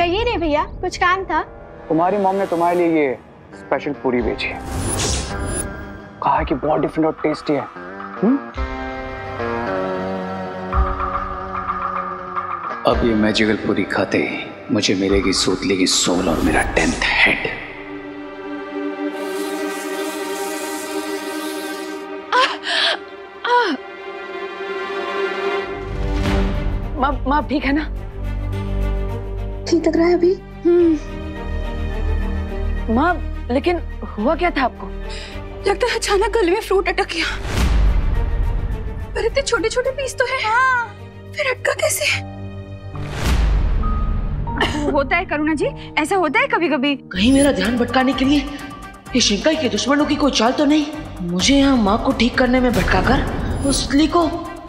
कहिए रे भैया, कुछ काम था? तुम्हारी मॉम ने तुम्हारे लिए ये स्पेशल पूरी भेजी है। कहा है कि बहुत डिफरेंट और टेस्टी है। अब ये मैजिकल पूरी खाते ही मुझे मिलेगी सूतली की सोल और मेरा 10th हेड। माँ ठीक है ना? ठीक लग रहा है अभी? माँ लेकिन हुआ क्या था आपको? लगता है अचानक गले में फ्रूट अटक गया। पर इतने छोटे छोटे पीस तो है। हाँ। फिर अटका कैसे? होता है करुणा जी, ऐसा होता है कभी कभी। कहीं मेरा ध्यान भटकाने के लिए ये शिंकाई के दुश्मनों की कोई चाल तो नहीं? मुझे यहाँ माँ को ठीक करने में भटकाकर उस तितली को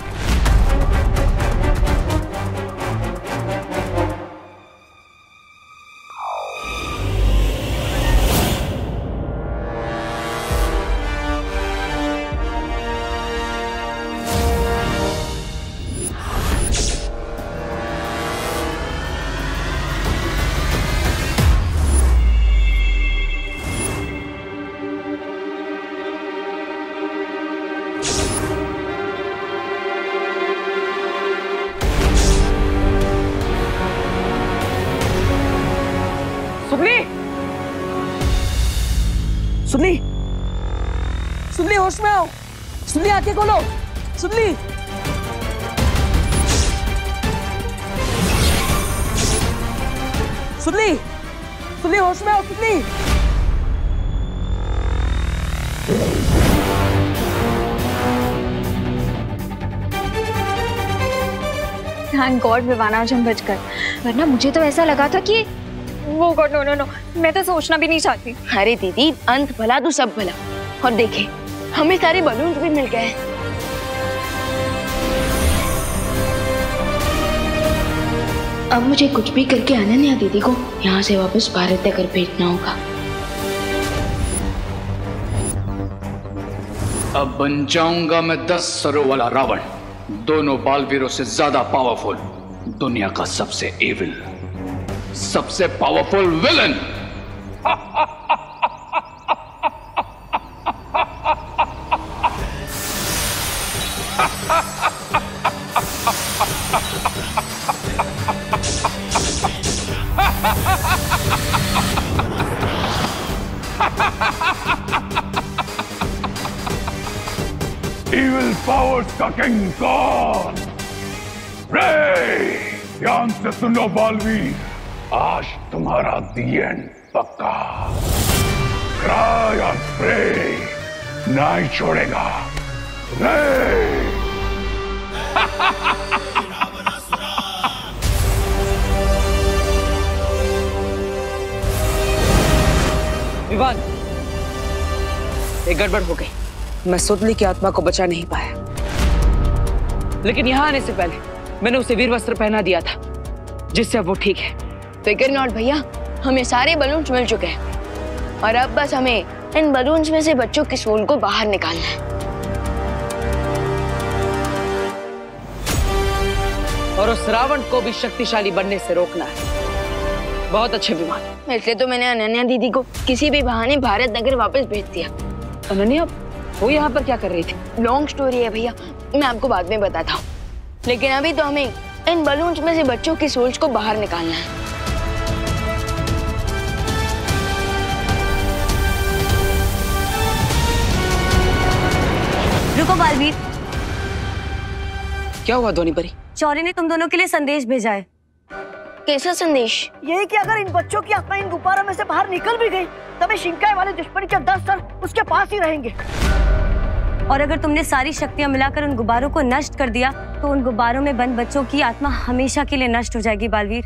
सुनली, सुनली होश में आओ, सुनली आंखें खोलो, सुनली। सुनली, सुनली होश में आओ, सुनली। थैंक गॉड विवान आज हम बचकर, वरना मुझे तो ऐसा लगा था कि वो गॉड नो नो नो, मैं तो सोचना भी नहीं चाहती। अरे दीदी, अंत भला तो सब भला। और देखे हमें सारे बलून भी मिल गए। अब मुझे कुछ भी करके अनन्या दीदी को यहाँ से वापस भारत तक भेजना होगा। अब बन जाऊंगा मैं 10 सरों वाला रावण, दोनों बालवीरों से ज्यादा पावरफुल, दुनिया का सबसे एविल, सबसे पावरफुल विलन। Evil powers का किंग कौन? रे, ध्यान से सुनो बालवीर, आज तुम्हारा दी एंड पक्का। क्राई और प्रे नहीं छोड़ेगा। रे विवान, एक गड़बड़ हो गई। मैं सुतली की आत्मा को बचा नहीं पाया, लेकिन यहाँ आने से पहले मैंने उसे वीर वस्त्र पहना दिया था, जिससे अब वो ठीक है। फिकर नॉट भैया, हमें सारे बलून्स मिल चुके हैं और अब बस हमें इन बलून्स में से बच्चों की सोल को बाहर निकालना है। और उस रावण को भी शक्तिशाली बनने से रोकना है। बहुत अच्छे विमान। इसलिए तो मैंने अनन्या दीदी को किसी भी बहाने भारत नगर वापस भेज दिया। अनन्या, वो यहाँ पर क्या कर रही थी? लॉन्ग स्टोरी है भैया, मैं आपको बाद में बताता हूँ। लेकिन अभी तो हमें इन बलून्स में से बच्चों की सोल्स को बाहर निकालना है। रुको बालवीर। क्या हुआ धोनी परी? शौर्य ने तुम दोनों के लिए संदेश भेजा है। कैसा संदेश? यही कि अगर इन बच्चों की आत्मा इन गुब्बारों में से बाहर निकल भी गई, तब शिंकाई वाले दुश्मन के 10 सर उसके पास ही रहेंगे। और अगर तुमने सारी शक्तियां मिलाकर उन गुब्बारों को नष्ट कर दिया, तो उन गुब्बारों में बंद बच्चों की आत्मा हमेशा के लिए नष्ट हो जाएगी बालवीर।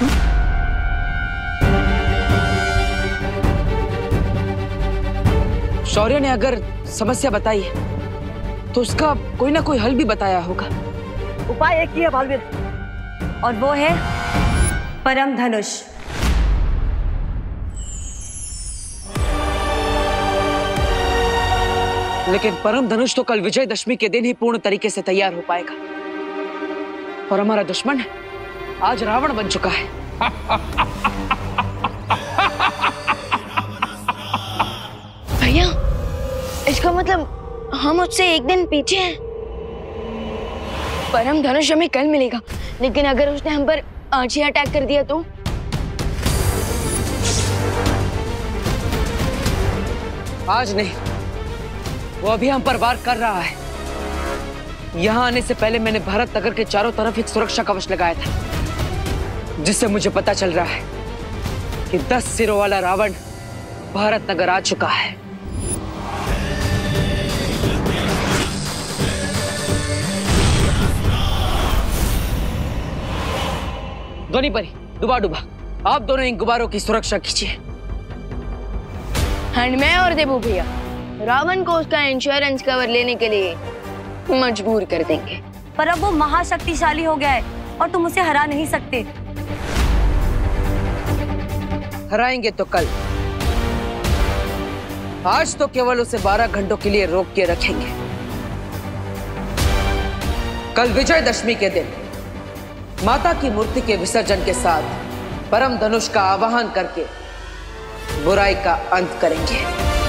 शौर्य ने अगर समस्या बताई है, तो उसका कोई ना कोई हल भी बताया होगा। उपाय एक ही है बालवीर, और वो है परम धनुष। लेकिन परम धनुष तो कल विजयदशमी के दिन ही पूर्ण तरीके से तैयार हो पाएगा। और हमारा दुश्मन आज रावण बन चुका है। भैया, इसका मतलब हम उससे एक दिन पीछे हैं। परम धनुष हमें कल मिलेगा, लेकिन अगर उसने हम पर आज ही अटैक कर दिया तो? आज नहीं, वो अभी हम पर वार कर रहा है। यहाँ आने से पहले मैंने भारत नगर के चारों तरफ एक सुरक्षा कवच लगाया था, जिससे मुझे पता चल रहा है कि 10 सिरों वाला रावण भारत नगर आ चुका है। ध्वनि परी, डुबा डुबा, आप दोनों इन गुब्बारों की सुरक्षा कीजिए। एंड मैं और देबू भैया रावण को उसका इंश्योरेंस कवर लेने के लिए मजबूर कर देंगे। पर अब वो महाशक्तिशाली हो गया है और तुम उसे हरा नहीं सकते। हराएंगे तो कल, आज तो केवल उसे 12 घंटों के लिए रोक के रखेंगे। कल विजयदशमी के दिन माता की मूर्ति के विसर्जन के साथ परम धनुष का आवाहन करके बुराई का अंत करेंगे।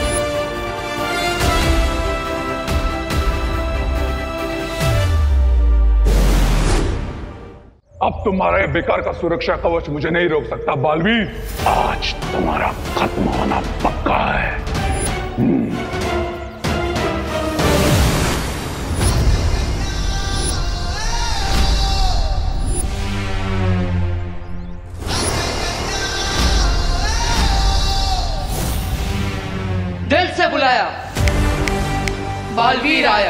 अब तुम्हारा ये बेकार का सुरक्षा कवच मुझे नहीं रोक सकता बालवीर। आज तुम्हारा खत्म होना पक्का है। दिल से बुलाया, बालवीर आया।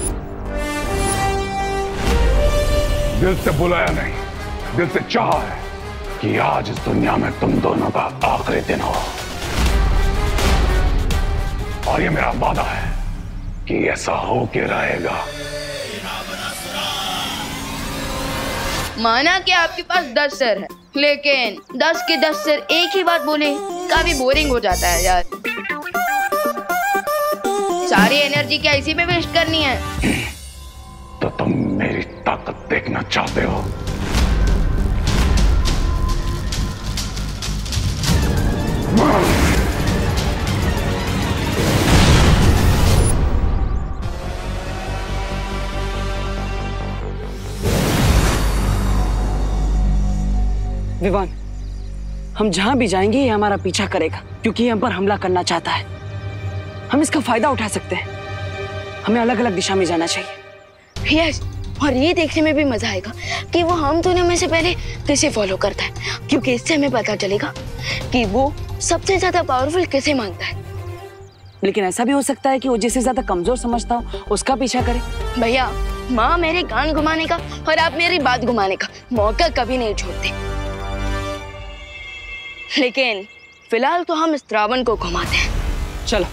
दिल से बुलाया नहीं, दिल से चाहा है कि आज इस दुनिया में तुम दोनों का आखिरी दिन हो। और ये मेरा वादा है कि ऐसा हो के रहेगा। माना कि आपके पास 10 सिर है, लेकिन 10 के 10 सिर एक ही बात बोले काफी बोरिंग हो जाता है यार। सारी एनर्जी क्या इसी में वेस्ट करनी है? तो तुम मेरी ताकत देखना चाहते हो? विवान, हम जहां भी जाएंगे ये हमारा पीछा करेगा, क्योंकि ये हम पर हमला करना चाहता है। हम इसका फायदा उठा सकते हैं। हमें अलग अलग दिशा में जाना चाहिए। यस, और ये देखने में भी मजा आएगा कि वो हम दोनों में से पहले किसे फॉलो करता है, क्योंकि इससे हमें पता चलेगा कि वो सबसे ज्यादा पावरफुल किसे मानता है। लेकिन ऐसा भी हो सकता है कि वो जिसे ज्यादा कमजोर समझता हो उसका पीछा करे। भैया, माँ मेरे कान घुमाने का और आप मेरी बात घुमाने का मौका कभी नहीं छोड़ते। लेकिन फिलहाल तो हम इस रावण को घुमाते हैं। चलो।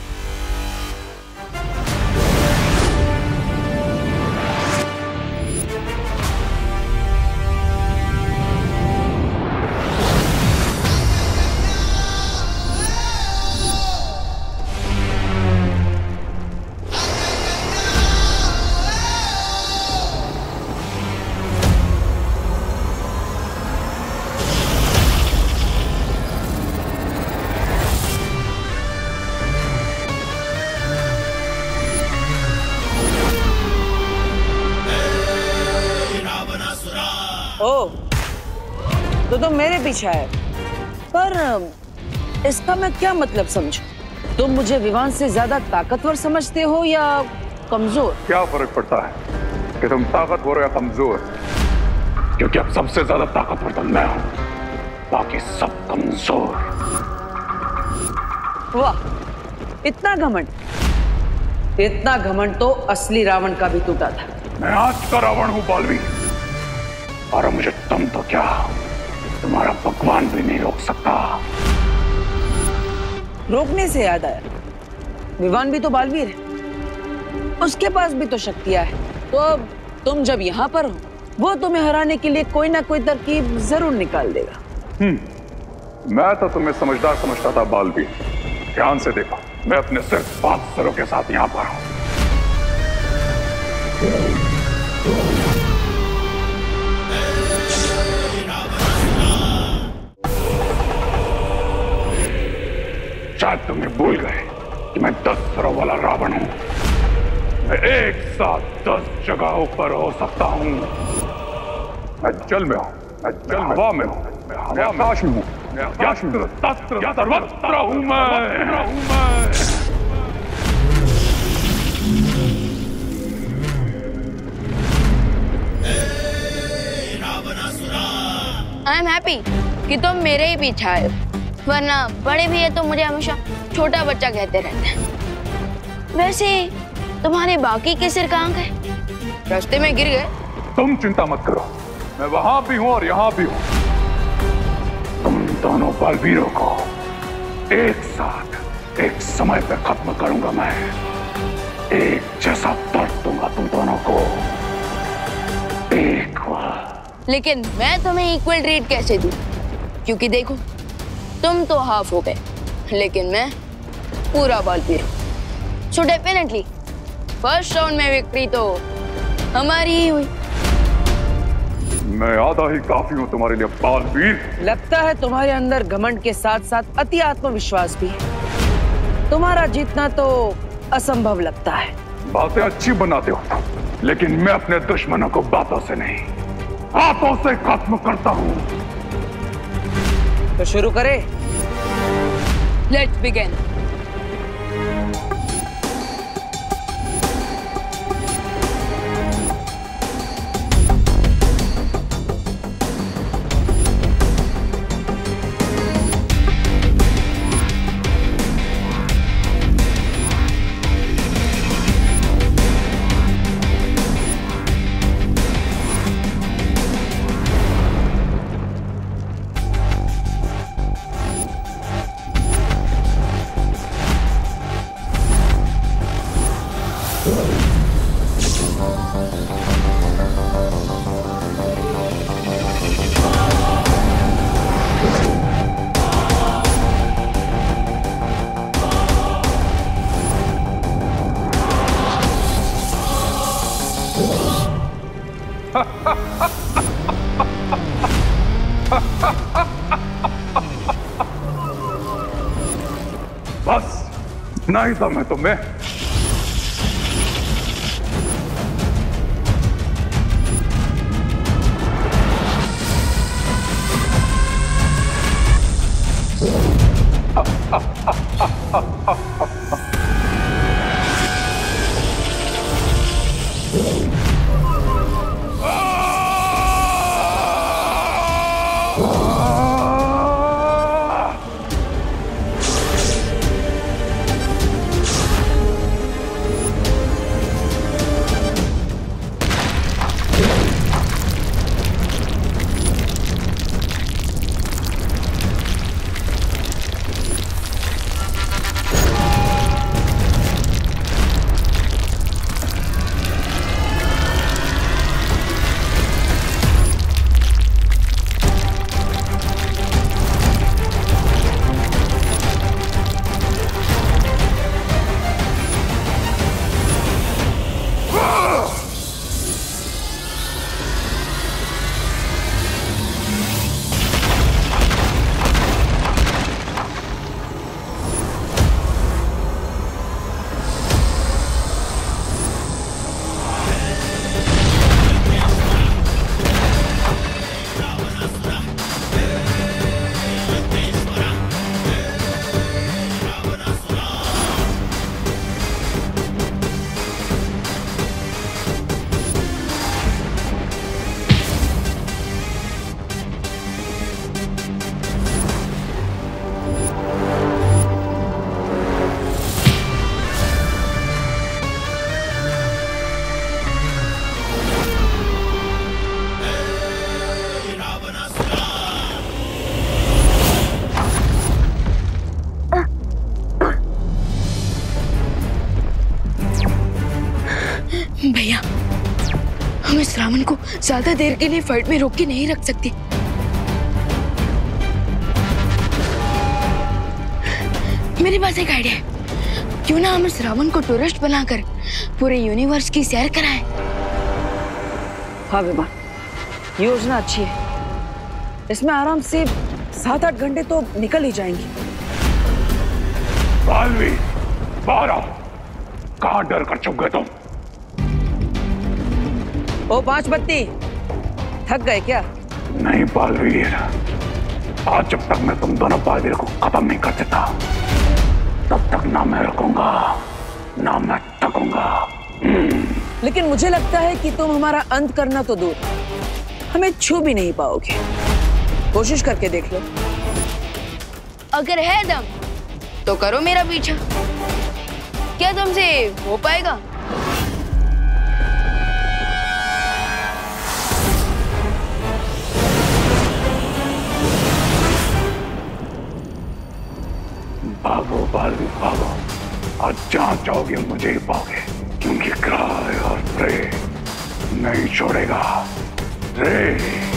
तो तुम मेरे पीछे है, पर इसका मैं क्या मतलब समझूं? तुम मुझे विवान से ज्यादा ताकतवर समझते हो या कमजोर? क्या फर्क पड़ता है कि तुम ताकतवर हो या कमजोर? क्योंकि अब सबसे ज्यादा ताकतवर तो मैं हूं, बाकी सब कमजोर। वाह, इतना घमंड! इतना घमंड तो असली रावण का भी टूटा था। मैं आज का रावण हूं बालवीर, और मुझे तुम तो क्या, तुम्हारा भगवान भी नहीं रोक सकता। रोकने से याद आया, विवान भी तो बालवीर है, उसके पास भी तो शक्तियां है। तो अब तुम जब यहाँ पर हो, वो तुम्हें हराने के लिए कोई ना कोई तरकीब जरूर निकाल देगा। मैं तो तुम्हें समझदार समझता था बालवीर। ध्यान से देखो, मैं अपने सिर्फ 5 सरों के साथ यहाँ पर हूँ। शायद तुम्हें भूल गए कि मैं 10 सरों वाला रावण हूं। मैं एक साथ 10 जगहों पर हो सकता हूं। मैं जल में हूं, मैं हवा में हूं, मैं आकाश में हूं, मैं सर्वत्र हूं मैं। आई एम हैप्पी कि तुम मेरे ही पीछे आए हो, वरना बड़े भैया तो मुझे हमेशा छोटा बच्चा कहते रहते हैं। वैसे तुम्हारे बाकी के सिर कहाँ गए? रास्ते में गिर गए? तुम चिंता मत करो, मैं वहां भी हूं और यहां भी हूं। तुम दोनों बालवीरों को एक साथ एक समय पे खत्म करूंगा मैं। एक जैसा दर्द दूंगा तुम दोनों को एक बार। लेकिन मैं तुम्हें इक्वल ट्रीट कैसे दूं? क्योंकि देखो, तुम तो हाफ हो गए, लेकिन मैं पूरा बालवीर हूं। सो डेफिनेटली फर्स्ट राउंड में विक्ट्री तो हमारी ही हुई। मैं आधा ही काफी हूं तुम्हारे लिए बालवीर। लगता है तुम्हारे अंदर घमंड के साथ साथ अति आत्मविश्वास भी है। तुम्हारा जीतना तो असंभव लगता है। बातें अच्छी बनाते हो, लेकिन मैं अपने दुश्मनों को बातों से नहीं, हाथों से खत्म करता हूं। तो शुरू करें। Let's begin. बस इतना ही दम है तुम्हें? भैया, हम इस रावण को ज्यादा देर के लिए फाइट में रोक के नहीं रख सकते। मेरे पास एक आइडिया है। क्यों ना हम इस रावण को टूरिस्ट बनाकर पूरे यूनिवर्स की सैर कराएं? हाँ विमान, योजना अच्छी है। इसमें आराम से 7-8 घंटे तो निकल ही जाएंगे। बालवीर, बाहर आओ। कहां डर कर छुप गए तुम? ओ पांच बत्ती, थक गए क्या? नहीं बालवीर, आज जब तक मैं तुम दोनों बालवीर को खत्म नहीं कर देता तब तक ना मैं रुकूंगा ना मैं थकूंगा। लेकिन मुझे लगता है कि तुम हमारा अंत करना तो दूर, हमें छू भी नहीं पाओगे। कोशिश करके देख लो। अगर है दम तो करो मेरा पीछा। क्या तुमसे हो पाएगा? भागो बालवीर भागो, आज जहां जाओगे मुझे ही पाओगे, क्योंकि क्राई और प्रे नहीं छोड़ेगा। रे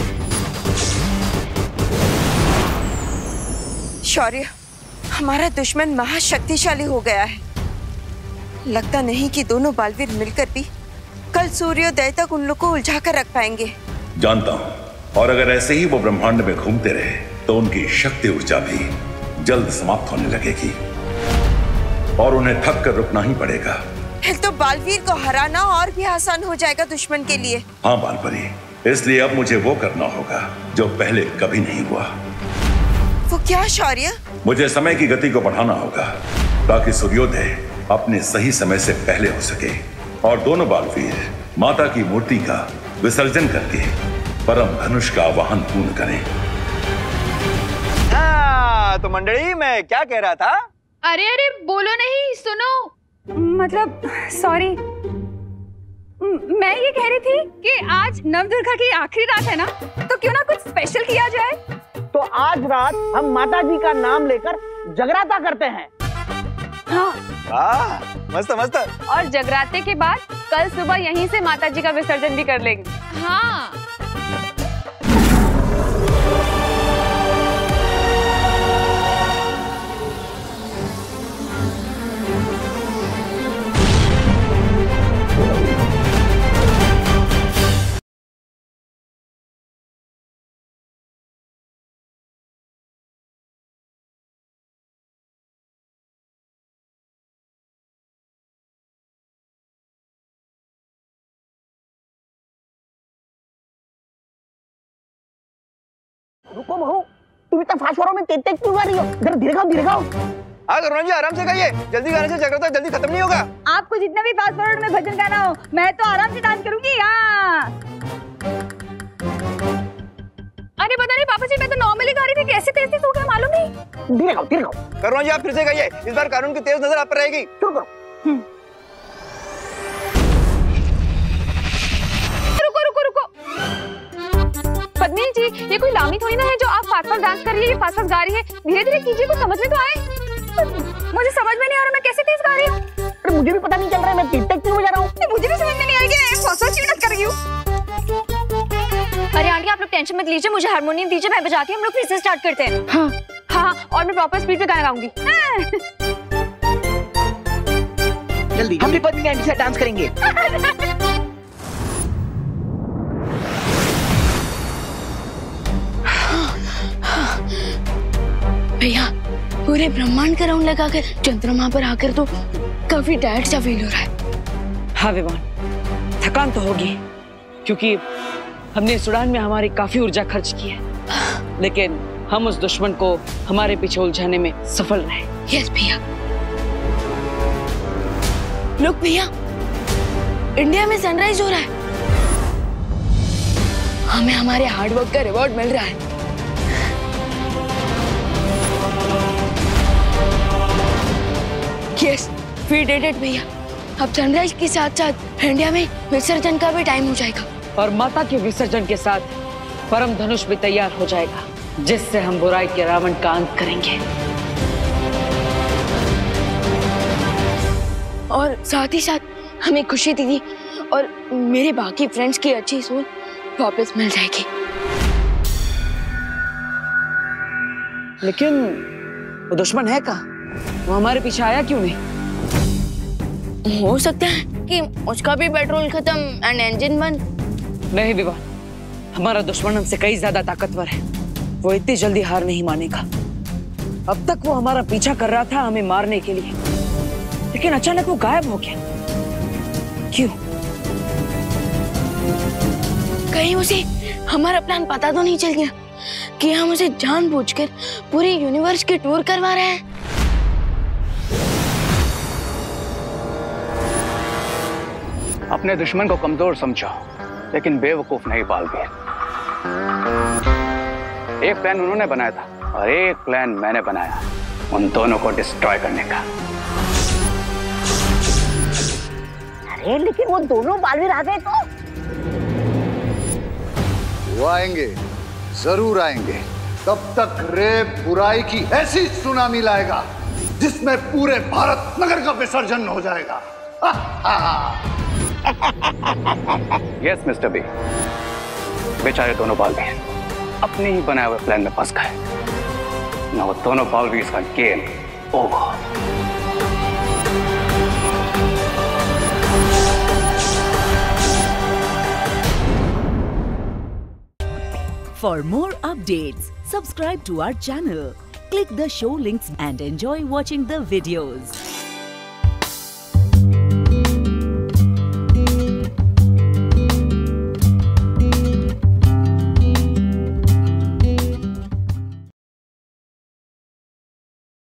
शौर्य, हमारा दुश्मन महाशक्तिशाली हो गया है। लगता नहीं कि दोनों बालवीर मिलकर भी कल सूर्योदय तक उन लोग को उलझा कर रख पाएंगे। जानता हूं, और अगर ऐसे ही वो ब्रह्मांड में घूमते रहे तो उनकी शक्ति ऊर्जा भी जल्द समाप्त होने लगेगी और उन्हें थक कर रुकना ही पड़ेगा। फिर तो बालवीर को हराना और भी आसान हो जाएगा दुश्मन के लिए। हाँ बालपरी, इसलिए अब मुझे वो करना होगा जो पहले कभी नहीं हुआ। वो क्या शौर्य? मुझे समय की गति को बढ़ाना होगा ताकि सूर्योदय अपने सही समय से पहले हो सके और दोनों बालवीर माता की मूर्ति का विसर्जन करके परम धनुष का आवाहन पूर्ण करें। तो मंडली, मैं क्या कह रहा था? अरे अरे बोलो नहीं, सुनो। मतलब सॉरी, मैं ये कह रही थी कि आज नवदुर्गा की आखिरी रात है ना, तो क्यों ना कुछ स्पेशल किया जाए। तो आज रात हम माता जी का नाम लेकर जगराता करते हैं। हाँ मस्त मस्त। और जगराते के बाद कल सुबह यहीं से माता जी का विसर्जन भी कर लेंगे। हाँ रुको बहू, तुम इतना फास्ट हो रहा हो, मैं तेज क्यों कर रही हो? जरा धीरे गाओ, धीरे गाओ। हाँ करुणा जी, आराम से गाइए, जल्दी गाने से जगराता जल्दी खत्म नहीं होगा। आपको जितना भी फास्ट फॉरवर्ड में भजन गाना हो, मैं तो आराम से डांस करूंगी। हाँ अरे पता नहीं पापा जी, मैं तो नॉर्मली गा रही थी, कैसे तेज तेज हो गया मालूम नहीं। धीरे गाओ, धीरे गाओ। करुणा जी आप फिर से गाइए, इस बार कानून की तेज नजर आप पर रहेगी। शुरू करो। पद्मिनी जी, ये कोई लामी थोड़ी ना है जो आप फास्ट फास्ट डांस कर रही है, फास्ट फास्ट गा रही है। धीरे धीरे कीजिए, कुछ समझ में तो आए। मुझे समझ में नहीं आ रहा मैं कैसे तेज गा रही हूँ। अरे मुझे भी पता नहीं चल रहा है, मैं तेज क्यों बजा रहा हूँ। मुझे भी समझ में नहीं आ रही है, फास्ट फास्ट क्यों कर रही हूँ। अरे आंटी आप लोग टेंशन मत लीजिए, मुझे हारमोनियम दीजिए, मैं बजाती हूँ, हम लोग फिर से स्टार्ट करते हैं। हाँ हाँ, और मैं प्रॉपर स्पीड पे गाना गाऊंगी। जल्दी हम भी पद्मिनी आंटी से डांस करेंगे। भैया पूरे ब्रह्मांड का राउंड लगाकर चंद्रमा पर आकर तो काफी टायर्ड सा फील हो रहा है। हाँ विवान, थकान तो होगी क्योंकि हमने इस उड़ान में हमारी काफी ऊर्जा खर्च की है, लेकिन हम उस दुश्मन को हमारे पीछे उलझाने में सफल रहे। यस भैया। लोग भैया, इंडिया में सनराइज हो रहा है, हमें हमारे हार्डवर्क का रिवॉर्ड मिल रहा है। यस, वी डिड इट भैया। अब सनराइज के साथ साथ इंडिया में विसर्जन का भी टाइम हो जाएगा और माता के विसर्जन के साथ परम धनुष भी तैयार हो जाएगा, जिससे हम बुराई के रावण का अंत करेंगे। और साथ ही साथ हमें खुशी दीदी और मेरे बाकी फ्रेंड्स की अच्छी सोच वापस मिल जाएगी। लेकिन वो दुश्मन है कहाँ? वो हमारे पीछे आया क्यों नहीं? हो सकता है कि उसका भी पेट्रोल खत्म एंड इंजन बंद। नहीं विवान, हमारा दुश्मन हमसे कई ज्यादा ताकतवर है, वो इतनी जल्दी हार नहीं मानेगा। अब तक वो हमारा पीछा कर रहा था हमें मारने के लिए, लेकिन अचानक वो गायब हो गया। क्यों? कहीं उसे हमारा प्लान पता तो नहीं चल गया कि हम उसे जानबूझकर पूरी यूनिवर्स की टूर करवा रहे हैं? अपने दुश्मन को कमजोर समझो, लेकिन बेवकूफ नहीं बालवीर। एक प्लान उन्होंने बनाया था और एक प्लान मैंने बनाया, उन दोनों को डिस्ट्रॉय करने का। अरे लेकिन वो दोनों बालवीर आ गए तो? वो आएंगे, जरूर आएंगे। तब तक रे बुराई की ऐसी सुनामी लाएगा जिसमें पूरे भारत नगर का विसर्जन हो जाएगा। यस मिस्टर बी, बेचारे दोनों बालवीर अपने ही बनाए हुए प्लान में फंस गए। ना वो दोनों बालवीर का game over. For more updates, subscribe to our channel, click the show links and enjoy watching the videos.